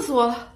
死我了！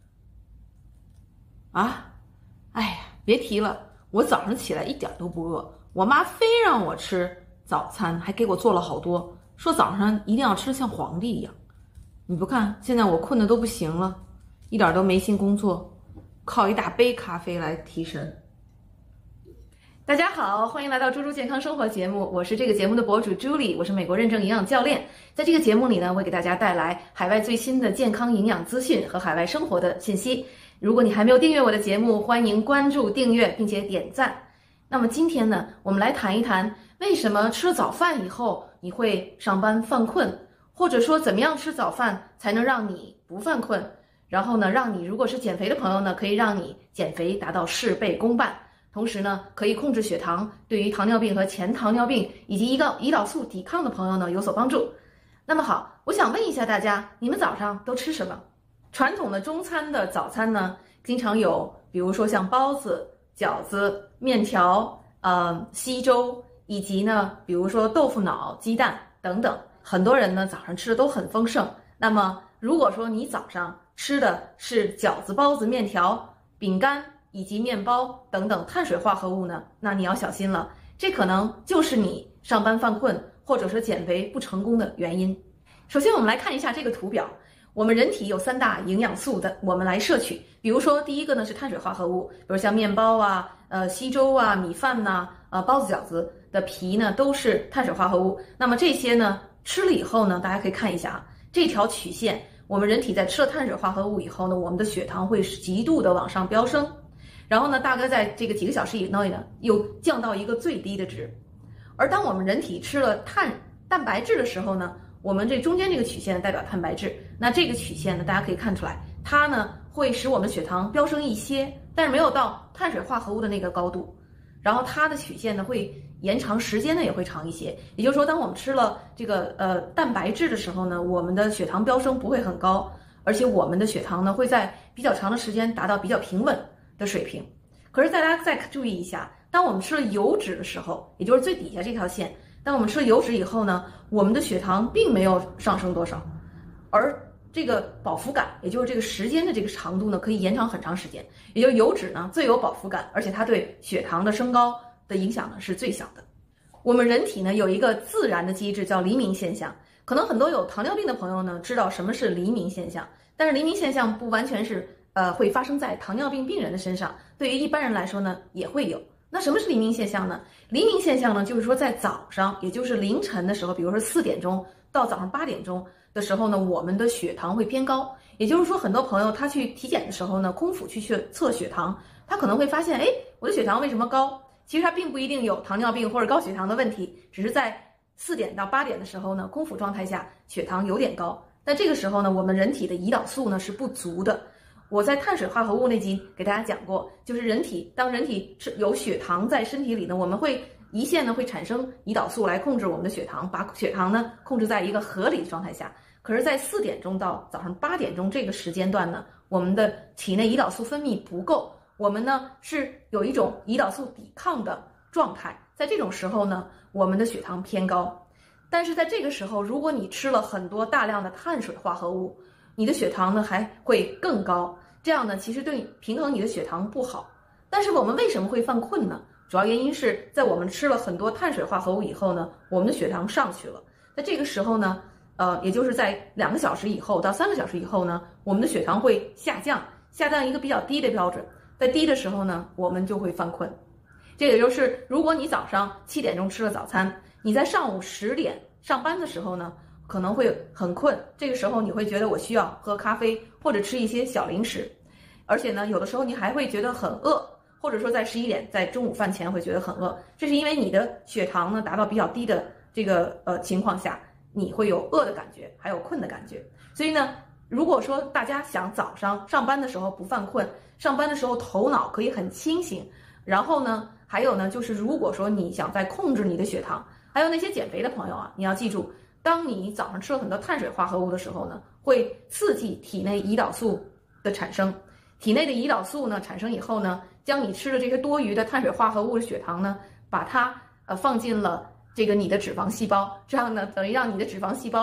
啊，哎呀，别提了，我早上起来一点都不饿，我妈非让我吃早餐，还给我做了好多，说早上一定要吃像皇帝一样。你不看，现在我困得都不行了，一点都没心工作，靠一大杯咖啡来提神。大家好，欢迎来到猪猪健康生活节目，我是这个节目的博主 Julie， 我是美国认证营养教练。在这个节目里呢，我会给大家带来海外最新的健康营养资讯和海外生活的信息。如果你还没有订阅我的节目，欢迎关注、订阅并且点赞。那么今天呢，我们来谈一谈为什么吃了早饭以后你会上班犯困，或者说怎么样吃早饭才能让你不犯困，然后呢，让你如果是减肥的朋友呢，可以让你减肥达到事倍功半。同时呢，可以控制血糖，对于糖尿病和前糖尿病以及胰岛素抵抗的朋友呢有所帮助。那么好，我想问一下大家，你们早上都吃什么？传统的中餐的早餐呢，经常有，比如说像包子、饺子、面条、稀粥，以及呢，比如说豆腐脑、鸡蛋等等。很多人呢早上吃的都很丰盛。那么如果说你早上吃的是饺子、包子、面条、饼干以及面包等等碳水化合物呢，那你要小心了，这可能就是你上班犯困或者说减肥不成功的原因。首先我们来看一下这个图表，我们人体有3大营养素的，我们来摄取。比如说第一个呢是碳水化合物，比如像面包啊、稀粥啊、米饭呐、包子饺子的皮呢都是碳水化合物。那么这些呢吃了以后呢，大家可以看一下这条曲线，我们人体在吃了碳水化合物以后呢，我们的血糖会极度的往上飙升。然后呢，大概在这个几个小时以内呢，又降到一个最低的值。而当我们人体吃了蛋白质的时候呢，我们这中间这个曲线代表蛋白质。那这个曲线呢，大家可以看出来，它呢会使我们血糖飙升一些，但是没有到碳水化合物的那个高度。然后它的曲线呢会延长时间呢也会长一些。也就是说，当我们吃了这个蛋白质的时候呢，我们的血糖飙升不会很高，而且我们的血糖呢会在比较长的时间达到比较平稳的水平。可是大家再注意一下，当我们吃了油脂的时候，也就是最底下这条线，当我们吃了油脂以后呢，我们的血糖并没有上升多少，而这个饱腹感，也就是这个时间的这个长度呢，可以延长很长时间。也就是油脂呢最有饱腹感，而且它对血糖的升高的影响呢是最小的。我们人体呢有一个自然的机制叫黎明现象，可能很多有糖尿病的朋友呢知道什么是黎明现象，但是黎明现象不完全是会发生在糖尿病病人的身上，对于一般人来说呢也会有。那什么是黎明现象呢？黎明现象呢就是说在早上，也就是凌晨的时候，比如说4点钟到早上8点钟的时候呢，我们的血糖会偏高。也就是说，很多朋友他去体检的时候呢，空腹去测血糖，他可能会发现，我的血糖为什么高？其实他并不一定有糖尿病或者高血糖的问题，只是在4点到8点的时候呢，空腹状态下血糖有点高。但这个时候呢，我们人体的胰岛素呢是不足的。我在碳水化合物那集给大家讲过，就是当人体有血糖在身体里呢，我们会胰腺呢会产生胰岛素来控制我们的血糖，把血糖呢控制在一个合理的状态下。可是在4点钟到早上8点钟这个时间段呢，我们的体内胰岛素分泌不够，我们呢是有一种胰岛素抵抗的状态。在这种时候呢，我们的血糖偏高。但是在这个时候，如果你吃了很多大量的碳水化合物，你的血糖呢还会更高，这样呢其实对平衡你的血糖不好。但是我们为什么会犯困呢？主要原因是在我们吃了很多碳水化合物以后呢，我们的血糖上去了。在这个时候呢，也就是在2个小时以后到3个小时以后呢，我们的血糖会下降一个比较低的标准。在低的时候呢，我们就会犯困。这也就是如果你早上7点钟吃了早餐，你在上午10点上班的时候呢，可能会很困，这个时候你会觉得我需要喝咖啡或者吃一些小零食，而且呢有的时候你还会觉得很饿，或者说在11点在中午饭前会觉得很饿，这是因为你的血糖呢达到比较低的这个情况下，你会有饿的感觉，还有困的感觉。所以呢，如果说大家想早上上班的时候不犯困，上班的时候头脑可以很清醒，然后呢还有呢就是如果说你想在控制你的血糖，还有那些减肥的朋友啊，你要记住，当你早上吃了很多碳水化合物的时候呢，会刺激体内胰岛素的产生。体内的胰岛素呢产生以后呢，将你吃的这些多余的碳水化合物的血糖呢，把它放进了这个你的脂肪细胞，这样呢等于让你的脂肪细胞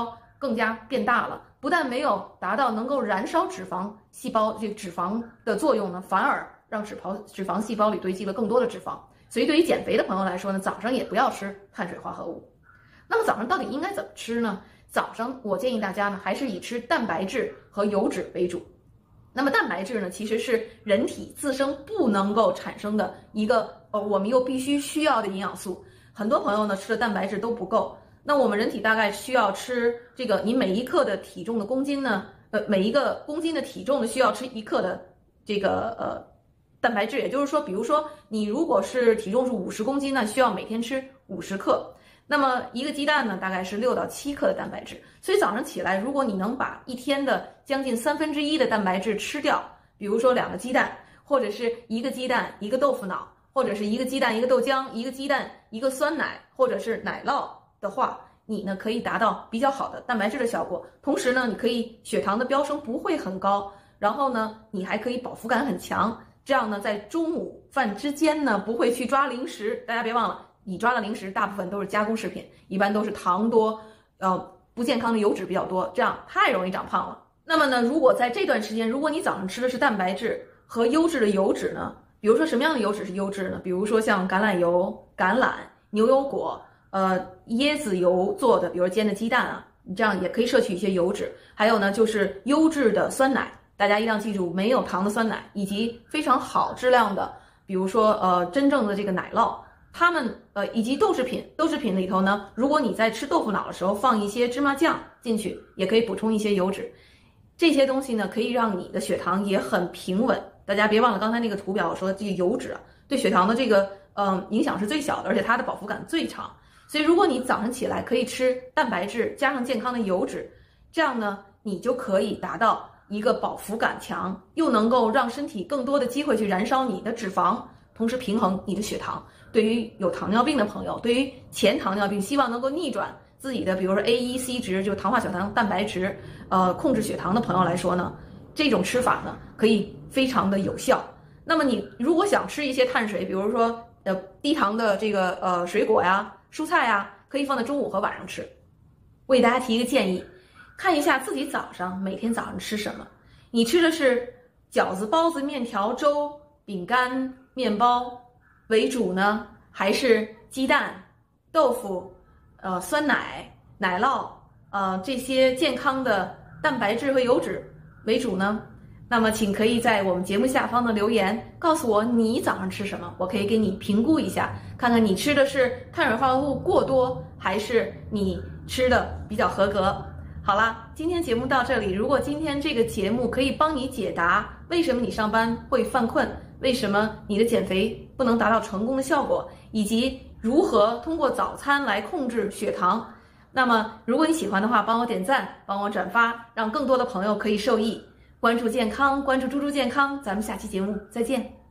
更加变大了，不但没有达到能够燃烧脂肪细胞这个脂肪的作用呢，反而让脂肪细胞里堆积了更多的脂肪。所以对于减肥的朋友来说呢，早上也不要吃碳水化合物。那么早上到底应该怎么吃呢？早上我建议大家呢，还是以吃蛋白质和油脂为主。那么蛋白质呢，其实是人体自身不能够产生的一个我们又必须需要的营养素。很多朋友呢吃的蛋白质都不够。那我们人体大概需要吃这个，你每一克的体重的公斤呢，每一个公斤的体重呢需要吃1克的这个蛋白质。也就是说，比如说你如果是体重是50公斤呢，需要每天吃50克。那么一个鸡蛋呢，大概是6到7克的蛋白质。所以早上起来，如果你能把一天的将近1/3的蛋白质吃掉，比如说2个鸡蛋，或者是1个鸡蛋1个豆腐脑，或者是1个鸡蛋1个豆浆，1个鸡蛋1个酸奶，或者是奶酪的话，你呢可以达到比较好的蛋白质的效果。同时呢，你可以血糖的飙升不会很高，然后呢，你还可以饱腹感很强。这样呢，在中午饭之间呢，不会去抓零食。大家别忘了，你抓的零食大部分都是加工食品，一般都是糖多，不健康的油脂比较多，这样太容易长胖了。那么呢，如果在这段时间，如果你早上吃的是蛋白质和优质的油脂呢，比如说什么样的油脂是优质呢？比如说像橄榄油、橄榄、牛油果、椰子油做的，比如煎的鸡蛋啊，你这样也可以摄取一些油脂。还有呢，就是优质的酸奶，大家一定要记住，没有糖的酸奶，以及非常好质量的，比如说真正的这个奶酪。它们以及豆制品里头呢，如果你在吃豆腐脑的时候放一些芝麻酱进去，也可以补充一些油脂。这些东西呢，可以让你的血糖也很平稳。大家别忘了刚才那个图表说这个油脂啊，对血糖的这个影响是最小的，而且它的饱腹感最长。所以如果你早上起来可以吃蛋白质加上健康的油脂，这样呢，你就可以达到一个饱腹感强，又能够让身体更多的机会去燃烧你的脂肪，同时平衡你的血糖。对于有糖尿病的朋友，对于前糖尿病希望能够逆转自己的，比如说 AEC 值，就是糖化血糖蛋白质，控制血糖的朋友来说呢，这种吃法呢可以非常的有效。那么你如果想吃一些碳水，比如说低糖的这个水果呀、蔬菜呀，可以放在中午和晚上吃。为大家提一个建议，看一下自己每天早上吃什么。你吃的是饺子、包子、面条、粥、饼干、面包为主呢，还是鸡蛋、豆腐、酸奶、奶酪这些健康的蛋白质和油脂为主呢？那么请可以在我们节目下方的留言告诉我你早上吃什么，我可以给你评估一下，看看你吃的是碳水化合物过多，还是你吃的比较合格。好啦，今天节目到这里。如果今天这个节目可以帮你解答为什么你上班会犯困，为什么你的减肥不能达到成功的效果，以及如何通过早餐来控制血糖，那么如果你喜欢的话，帮我点赞，帮我转发，让更多的朋友可以受益。关注健康，关注猪猪健康，咱们下期节目再见。